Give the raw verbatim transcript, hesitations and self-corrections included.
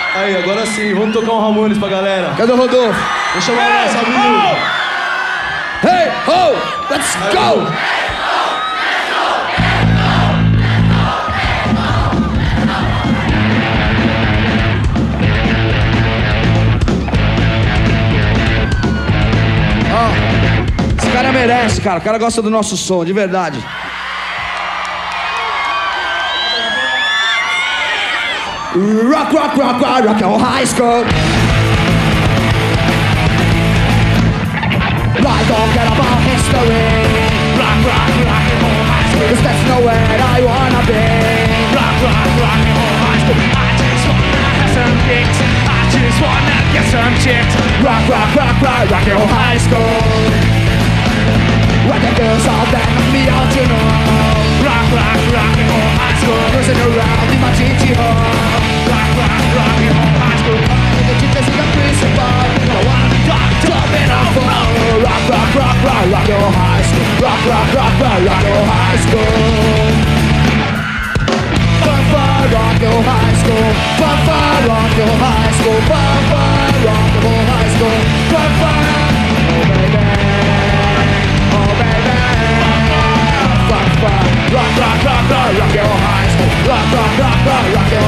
Aí, agora sim, vamos tocar um Ramones pra galera. Cadê o Rodolfo? Deixa eu chamar o nosso amigo. Hey, ho, let's go! Oh, esse cara merece, cara. O cara gosta do nosso som, de verdade. Rock, rock, rock, rock, rock your high school. I don't care about history. Rock, rock, rock your high school. 'Cause that's nowhere I wanna be. Rock, rock, rock your high school. I just wanna have some kicks. I just wanna get some chicks. Rock, rock, rock, rock, rock your high school. When the girls all bang on me, don't you know? Rock, rock, rock your high school. Cruising around in my G T home. Rock, rock, rock your high school. The teachers in the principal. I wanna talk, talk in a phone. Rock, rock, rock, rock, rock your high school. Rock, rock, rock, rock, rock your high school. Fun, fun, rock your high school. Fun, fun, rock your high school. Fun, fun, rock your high school. Fun, fun, oh baby, oh baby. Fun, fun, rock, rock, rock, rock, rock your high school. Rock, rock, rock, rock, rock your